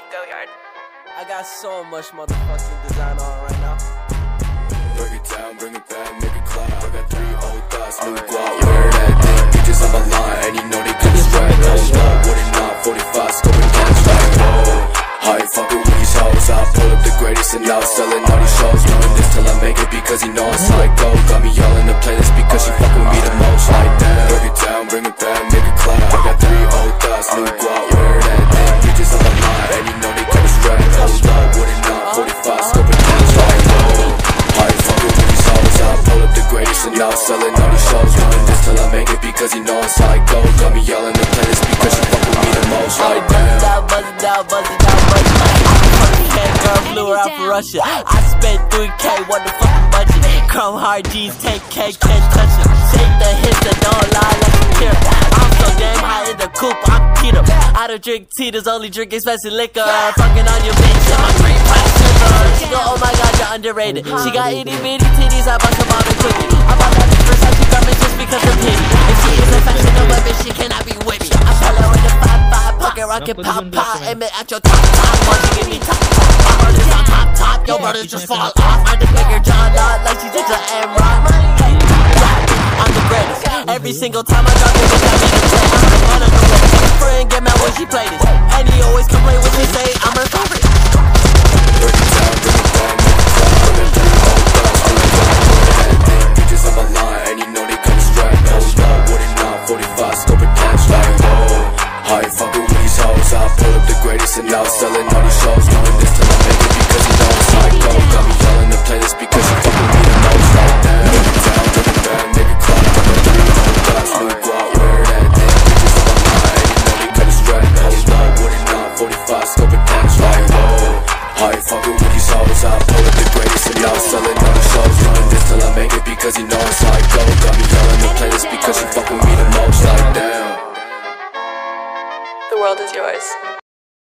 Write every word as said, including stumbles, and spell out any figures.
Nick Goyard. I got so much motherfucking design on right now. Bring it down, bring it back, make it clap. I got three old thoughts, new guap. Wear that thing, bitches on my line, and you know they can distract. Hold up, what it not, forty-five, scoping cash like whoa. How you fucking with these hoes? I pull up the greatest and now selling all these shows. Doing this till I make it because you know I'm psycho. Got me all in the playlist because you fucking with me the most. Like that, bring it down, bring it back, make it clap. I got three old thoughts, new guap. Wear that thing, bitches on my line, and you know they can distract. Hold up, what it not, forty-five, scoping cash like whoa. How you fucking with these hoes? I pull up the greatest and now selling all these shows. Doing this till I make it because you know I'm psycho. Got me all in the playlist because you fucking with me the most. Like that, Buzz it down, buzz it down, buzz it down, buzz it down. Girl flew her out for Russia. I spent three K, what the fucking budget? Chrome hard G's, ten K, can't touch it. Shake the hits that don't lie like a kid. I'm so damn high in the coupe, I'm keto. I don't drink Tito's, only drink expensive liquor. Fucking on your bitch, I'm a great sugar. She go, oh my god, you're underrated. She got itty bitty titties, I bust them out and quickly. I bought that bitch Versace garment just because of pity. If she is a fashionable bitch, she cannot be with me. I tell her with the five five, pocket rocket pop pop, aim it at your top top. Once you give me top top, my brother's on top top. Your brothers just fall off. I just make her jaw out like she's just an M-Rock. Hey, yeah, I'm the greatest. Every single time I drop it, bitch, I make a play. I'm on a new way. Friend get mad when she play this, and he always complain when she say I'm her favorite. bring it down, bring it down, make it clap. I got three old thoughts, new guap. Wear that thing, bitches on my line, and you know they can distract. Hold up, what it not, forty-five, scoping cash like whoa. How you fucking with these hoes? I pull up the greatest and now selling all these shows. Doing this till I make it because you know I'm psycho. Got me all in the playlist because you fucking me the most. Like that, bring it down, bring it back, make it clap. I got three old thoughts, new guap. Wear that thing, bitches on my line, and you know they can distract. Hold up, what it not, forty-five, scoping cash like whoa. How you fucking with these hoes? I pull up the greatest and now selling all the shows. Doing this till I make it because you know I'm psycho. Got me all in the playlist because you fucking me the most. Like damn. The world is yours.